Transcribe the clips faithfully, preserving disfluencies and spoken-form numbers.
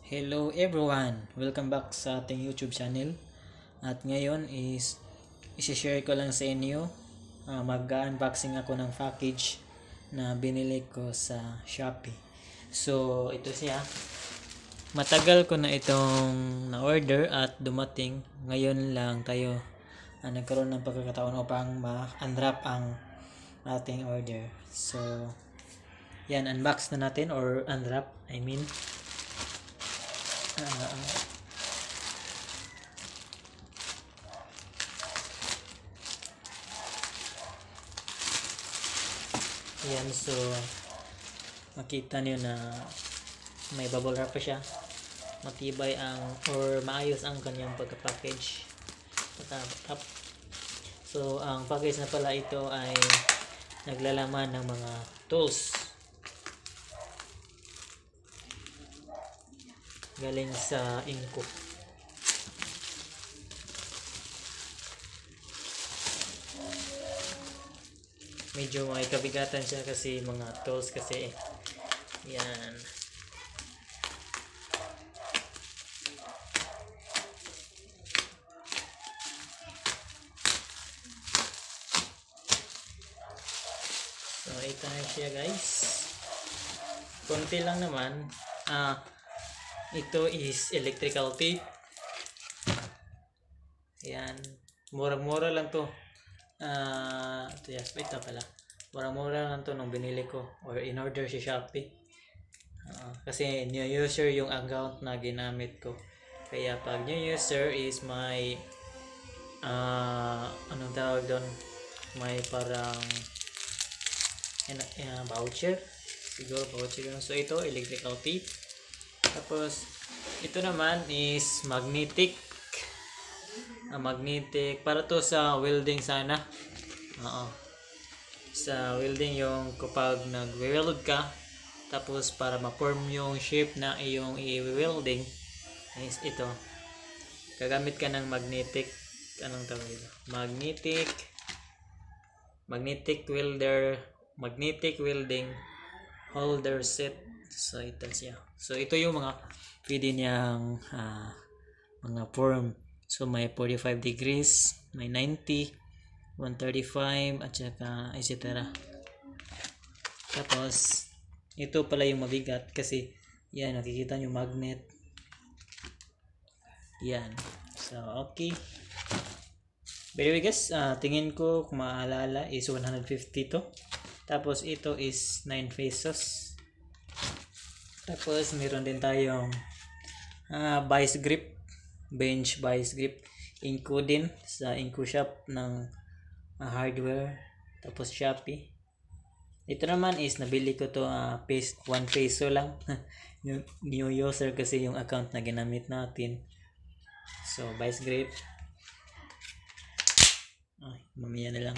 Hello everyone! Welcome back sa ating YouTube channel. At ngayon is isi-share ko lang sa inyo, uh, mag-unboxing ako ng package na binili ko sa Shopee. So ito siya. Matagal ko na itong na-order at dumating. Ngayon lang tayo uh, nagkaroon ng pagkakataon upang ma-unwrap ang ating order. So yan, unbox na natin or unwrap, I mean. Uh, yan, so makita niyo na may bubble wrap pa siya. Matibay ang or maayos ang kanyang pagka-package. So ang package na pala ito ay naglalaman ng mga tools galing sa Inco. Medyo may kabigatan siya kasi mga tools kasi eh. Yan. So ito na siya guys. Konti lang naman. Ah, ito is electrical tape. Yan. Murang-mura lang to. Ah, uh, ito, yes, ito pala. Murang-mura lang to nung binili ko or in order si Shopee. Uh, kasi new user yung account na ginamit ko. Kaya pag new user is my uh, anong tawag doon? May parang uh, voucher. Siguro voucher. So ito electrical tape. Tapos ito naman is magnetic. Uh, magnetic para to sa welding sana. Oo. Sa welding yung kapag nag-weld ka, tapos para ma-form yung shape na iyong i-welding is ito. Gagamit ka ng magnetic, anong tawag ito? Magnetic magnetic welder, magnetic welding holder set. So ito siya. So ito yung mga pwede niyang uh, mga form. So may forty-five degrees, may ninety, one thirty-five at saka et cetera. Tapos ito pala yung mabigat kasi yan, nakikita nyo magnet. Yan. So okay. By the way guys, uh, tingin ko kung maalala is one hundred fifty to. Tapos ito is nine pesos. Tapos meron din tayong uh, vice grip, bench vice grip. Inco din sa Inco shop ng uh, hardware. Tapos Shopee. Ito naman is nabili ko to uh, peso, one peso lang. Yung new user kasi yung account na ginamit natin. So vice grip. Ay, mamaya na lang.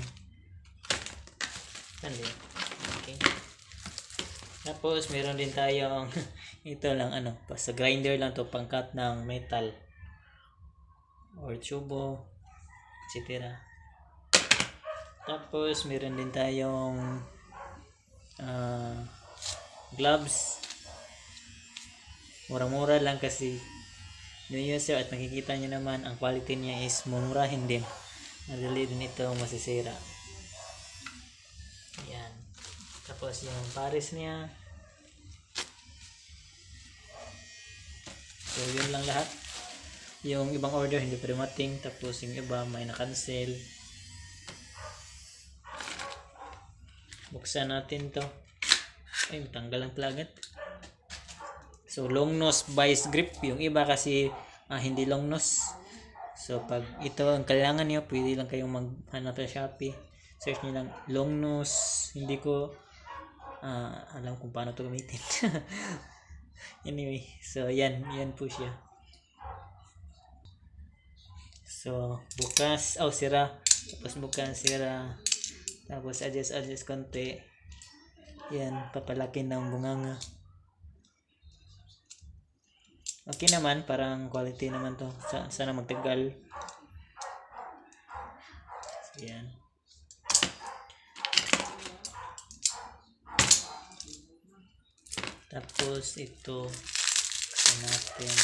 Okay. Tapos meron din tayong ito lang ano, pa sa grinder lang to, pangkat ng metal or tubo, et cetera. Tapos meron din tayong uh, gloves. Mura-mura lang kasi new user at makikita nyo naman ang quality niya is mumurahin din. Madali din ito masisira. Yan. Tapos yung pares niya. So yun lang lahat. Yung ibang order hindi pa dumating. Tapos yung iba may na-cancel. Buksan natin to. Ay, tanggal ang plagat. So long nose vice grip. Yung iba kasi ah, hindi long nose. So pag ito ang kailangan niyo, pwede lang kayong maghanap sa Shopee. Search niyo lang long nose. Hindi ko uh, alam kung paano to gamitin. Anyway, so yan, yan po siya. So bukas, oh sira. Tapos bukas sira. Tapos adjust adjust konti. Yan, papalaki ng bunganga. Okay naman, parang quality naman to. Sana magtagal. So, yan. Tapos ito Ito natin.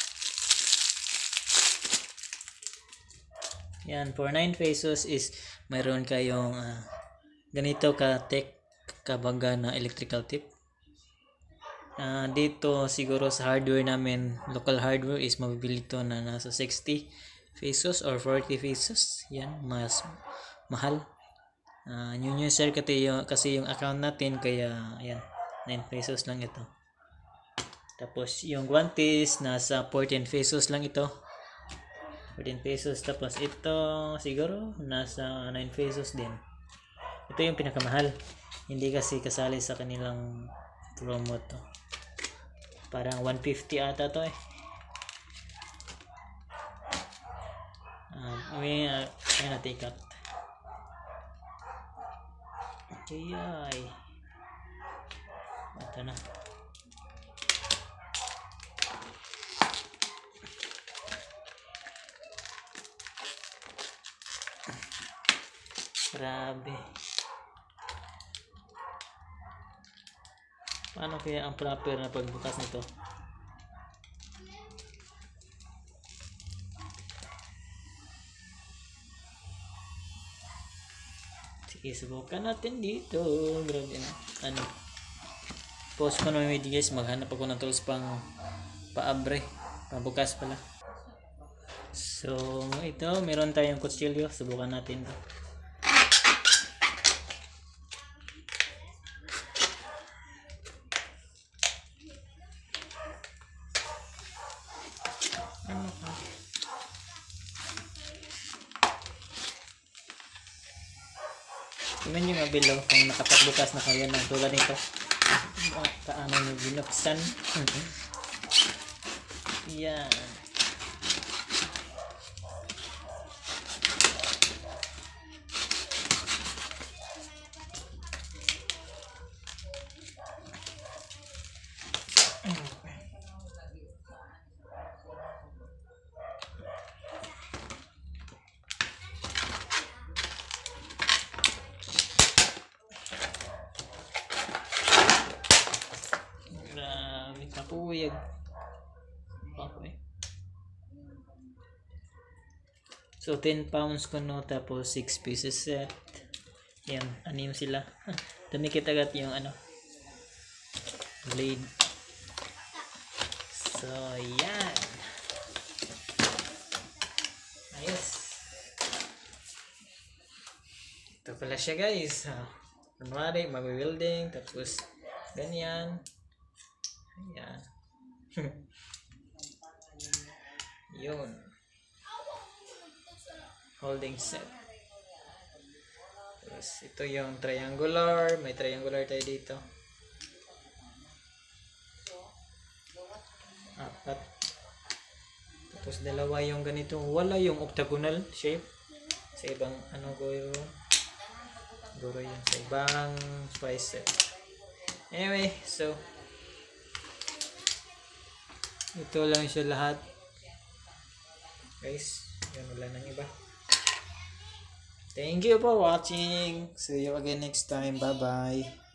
Yan, for nine pesos is mayroon kayong uh, ganito ka-tech kabaga na electrical tip. Uh, dito siguro sa hardware namin, local hardware is mabibili to na nasa sixty pesos or forty pesos. Yan, mas mahal. Uh, new user kasi yung, kasi yung account natin, kaya yan, nine pesos lang ito. Tapos yung guantes nasa fourteen pesos lang ito. fourteen pesos. Tapos ito siguro nasa nine pesos din. Ito yung pinakamahal. Hindi kasi kasali sa kanilang promo to. Parang one fifty ata to eh. Uh, may uh, ayun natin ikat. Okay ay. Ito na. Grabe. Paano kaya ang proper na pagbukas nito? Sige, subukan natin dito. Grabe na. Ano? Post ko na may video guys. Maghanap ako ng tools pang paabre. Pabukas pala. So, ito. Meron tayong kutsilyo. Subukan natin ito. Tingnan nyo nga below kung nakapagbukas na kayo ng tulad nito. Kaano nyo binuksan. Yan. Kapuyag. Okay. So ten pounds ko no, tapos six pieces set. Yan, anim sila. Dumikit agad yung ano blade. So yan. Ayos. Ito pala siya guys. Kunwari mag-welding, tapos ganyan. Ayan. Yun. Holding set. Tapos ito yung triangular. May triangular tayo dito. Apat. Tapos dalawa yung ganito. Wala yung octagonal shape. Sa ibang ano guro. Guro yun. Sa ibang spice set. Anyway, so ito lang siya lahat guys. Yan, wala nang iba. Thank you for watching. See you again next time. Bye bye.